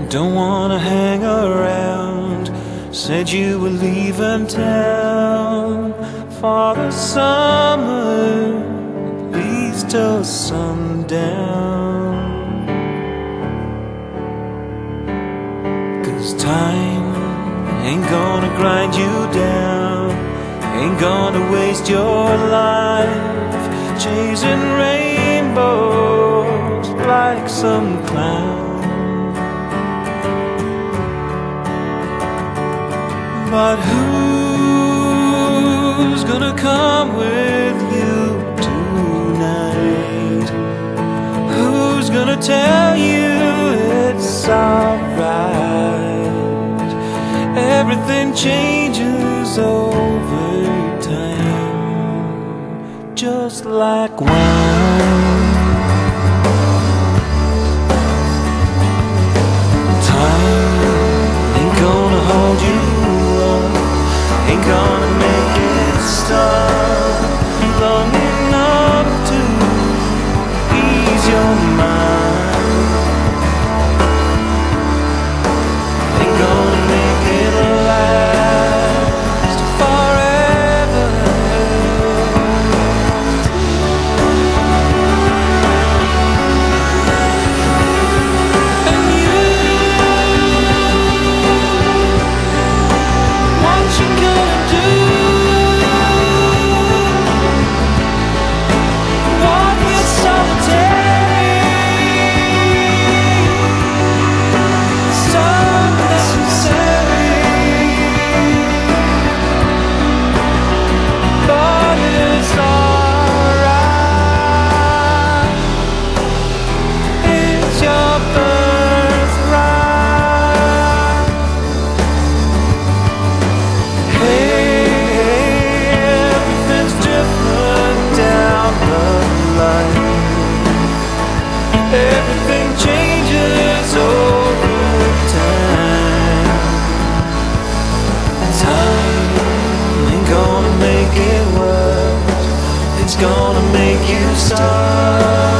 don't wanna hang around. Said you were leaving town for the summer, at least till sundown. 'Cause time ain't gonna grind you down, ain't gonna waste your life chasing rainbows like some clown. But who's gonna come with you tonight? Who's gonna tell you it's alright? Everything changes over time, just like wine. Time ain't gonna hold you, ain't gonna make it stop long enough to ease your mind. Ain't gonna make it last forever. And you, what you gonna do? Walk it solitary, so necessary, but it's alright. It's your birthright. Hey, everything's different down the line. Everything changes over time. Time ain't gonna make it worse, it's gonna make you stop.